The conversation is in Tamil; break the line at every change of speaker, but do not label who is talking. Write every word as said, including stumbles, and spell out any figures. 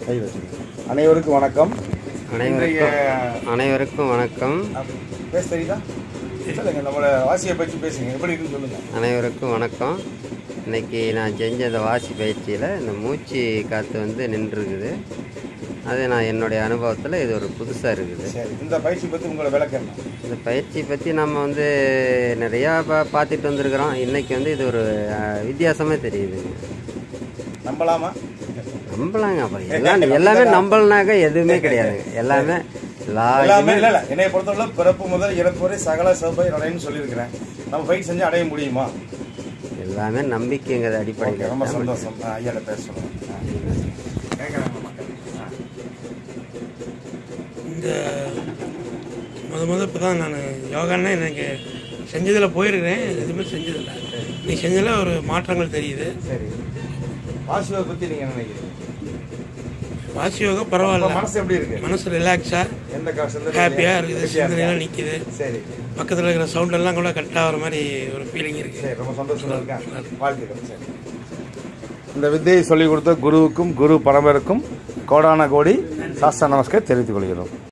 கை வச்சுங்க. அனைவருக்கும் வணக்கம்.
அனைவருக்கும் அனைவருக்கும் வணக்கம்.
பேச தெரியுதா? சொல்லுங்க, நம்மளோட வாசியை பற்றி பேசுங்க. எப்படி இருக்குன்னு சொல்லுங்க.
அனைவருக்கும் வணக்கம். இன்னைக்கு நான் செஞ்ச இந்த வாசி பயிற்சியில் இந்த மூச்சு காற்று வந்து நின்றுருக்குது. அது நான் என்னுடைய அனுபவத்தில் இது ஒரு புதுசாக இருக்குது.
சரி, இந்த பயிற்சி பற்றி உங்களோட விளக்கம் என்ன?
இந்த பயிற்சி பற்றி நம்ம வந்து நிறையா பா பார்த்துட்டு வந்திருக்கிறோம். இன்றைக்கி வந்து இது ஒரு வித்தியாசமே தெரியுதுங்க.
நம்பலாமா?
நம்பலாங்க. அப்புறம் எல்லாம் எல்லாமே நம்பலனாக்க எதுவுமே கிடையாதுங்க. எல்லாமே
எல்லாமே இல்லை இல்லை என்னை பொறுத்தவரை பிறப்பு முதல் இறப்பு வரை சகல சபை அடையன்னு சொல்லியிருக்கிறேன். நம்ம பயிற்சி செஞ்சு அடைய முடியுமா?
எல்லாமே நம்பிக்கைங்கிற அடிப்படையில்.
ரொம்ப சந்தோஷம். ஐயா பேச சொல்லுங்க.
இந்த முத முத இப்போ தான் நான் யோகான்னா எனக்கு செஞ்சதில் போயிருக்கிறேன், எதுவுமே செஞ்சதில்லை. நீ செஞ்சதில் ஒரு மாற்றங்கள் தெரியுது.
சரி, வாசி யோகா பற்றி நீங்கள் என்ன நினைக்கிறீங்க?
வாசி யோகா பரவாயில்ல.
மனசு எப்படி இருக்கு?
மனசு ரிலாக்ஸாக
எந்த
ஹாப்பியாக இருக்குது. சிந்தனைலாம் நிற்கிது.
சரி,
பக்கத்தில் இருக்கிற சவுண்டெல்லாம் கூட கரெக்டாக வர மாதிரி ஒரு ஃபீலிங் இருக்குது.
சரி, ரொம்ப சந்தோஷமாக இருக்கேன். வாழ்த்துக்கள். சரி, இந்த வித்தையை சொல்லிக் கொடுத்த குருவுக்கும் குரு பரம்பருக்கும் கோடான கோடி சாஸ்திர நமஸ்கார் தெரிவித்துக் கொள்கிறோம்.